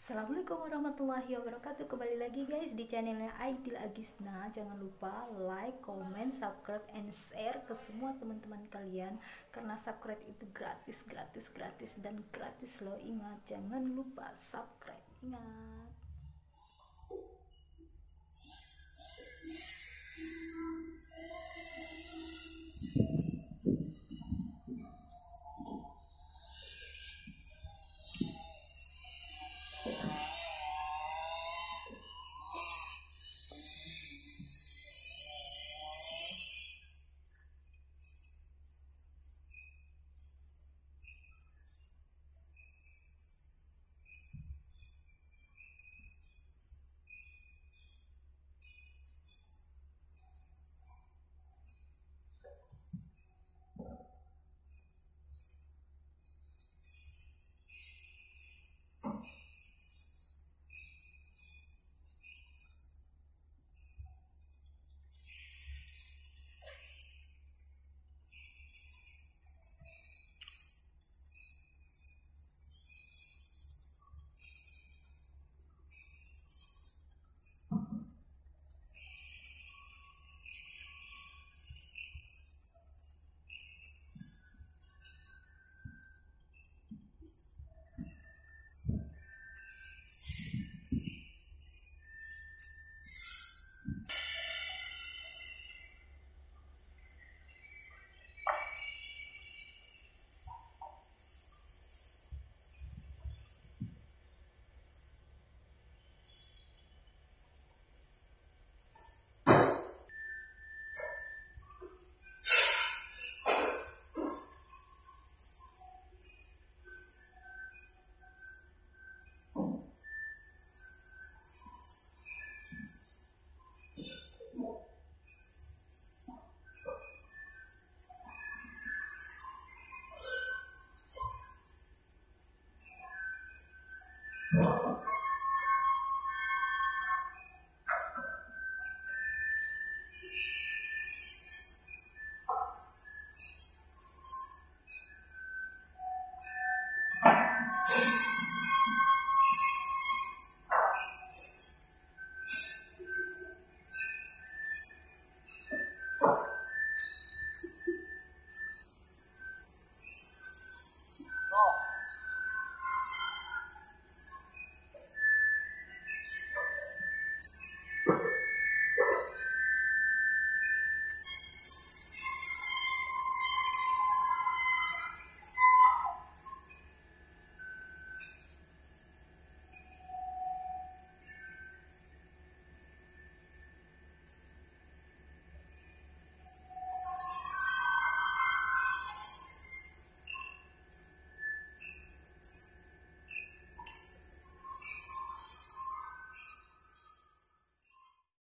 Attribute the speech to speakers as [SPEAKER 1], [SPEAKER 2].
[SPEAKER 1] Assalamualaikum warahmatullahi wabarakatuh. Kembali lagi guys di channelnya Aidil Agisna. Jangan lupa like, comment, subscribe, and share ke semua teman-teman kalian, karena subscribe itu gratis, gratis, gratis, dan gratis loh. Ingat, jangan lupa subscribe. Ingat.